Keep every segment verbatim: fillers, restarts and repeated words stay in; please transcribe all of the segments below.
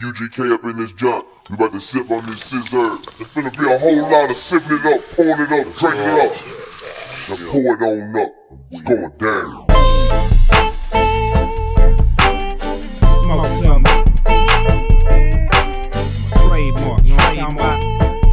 U G K up in this junk. We about to sip on this scissor. There's finna be a whole lot of sipping it up, pouring it up, drinking it up. Now pour it on up. It's going down. Smoke some. Trademark, you know what I'm talking about?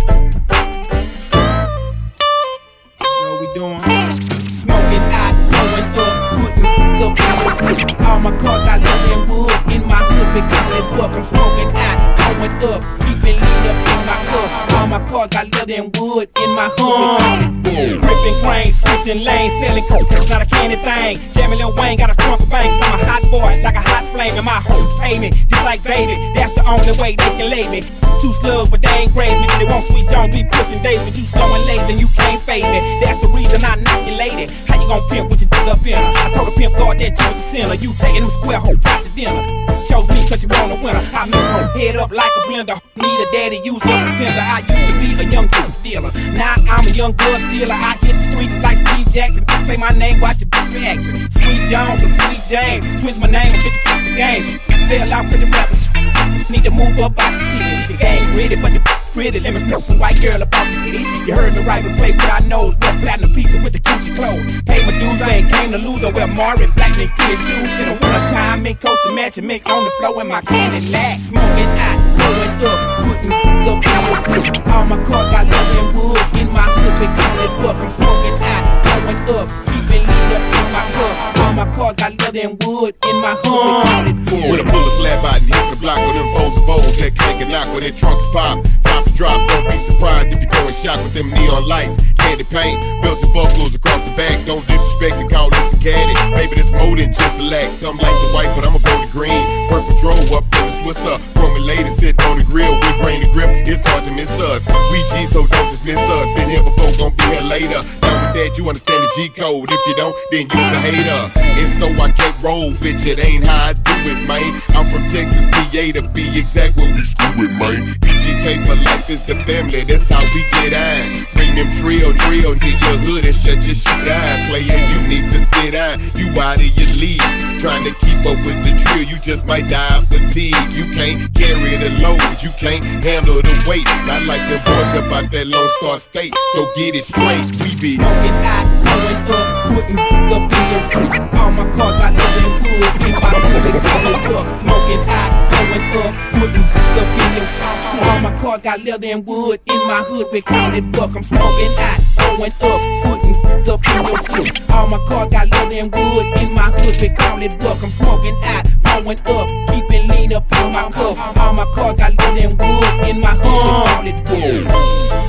You know what we doing? Smoking out, going up, putting the pillows. All my cars got leather and wood. In my hood, we call it buck. I'm smoking out, going up, keeping lean up in my cup. All my cars got leather and wood. In my hood, we call it buck. Gripping grain, switching lanes, selling coke, not a candy thing. Jamming Lil Wayne, got a trunk of bangs. I'm a hot boy, like a hot flame, and my whole payment, just like baby. That's the only way they can lay me. Two slugs, but they ain't grave me. They want sweet Jones, be pushing days, but you slow and lazy, and you can't fade me. That's the reason I knock you lady. How you gon' pimp with your dick up in her? I told the pimp guard that you was a sinner. You taking them square hoes out to dinner. Chose me cause you want a winner. I miss her head up like a blender. Need a daddy, use a pretender. I used to be a young drug dealer. Now I'm a young blood stealer. I hit the streets just like Steve Jackson. Say my name, watch your big reaction. Sweet Jones or Sweet James. Switch my name and get the game. Fell out with the rappers. Need to move up out the city. The game gritty, but the pretty. Let me smoke some white girl about the kitties. You heard me right, but play with our nose. Wear platinum pieces with the Gucci clothes. Pay my dues, I ain't came to lose. I wear Maury black mink kid shoes. In the winter time, mink coat to match and mix on the floor in my candy lack. Smoking out, going up, putting the pillows. All my cars got leather and wood. In my hood, we call it buck. I'm smoking out, going up, keeping lean up in my cup. All my cars got leather and wood. In my hood, we call it buck. With a bullet slap out and hit the block with them foes and bowls that clank and knock when their trunks pop. Top to drop, don't be surprised if you go in shock with them neon lights. Candy paint, belts and buckles across the back. Don't disrespect and call this a caddy. Maybe this more than just a lack. Some like the white, but I'ma go to green. First patrol up in the Swisser. Roman lady sitting on the grill with brain and grip. It's hard to miss us. We G, so don't dismiss us. Been here before, gon' be here later. Now with that, you understand the G code. If you don't, then you's a hater. And so I can't roll, bitch. It ain't how I do it, man. I'm from Texas, P A to be exact where we screw it, man. U G K for life is the family, that's how we get on. Bring them trill, drill to your hood and shut your shit down. Player, you need to sit down, you out of your league. Trying to keep up with the drill, you just might die of fatigue. You can't carry the load, you can't handle the weight. Not like the boys about that Lone Star State, so get it straight, we be smoking out, going up, putting the pillows. All my cars got leather and wood. In my hood, they call it buck. Smoking out, going up, putting the pillows. All my cars got leather and wood. In my hood, we call it buck. I'm smoking out, going up, putting the pillows. All my cars got leather and wood. In my hood, we call it buck. I'm smoking out, going up, keeping lean up in my cup. All my cars got leather and wood. In my hood, we call it buck.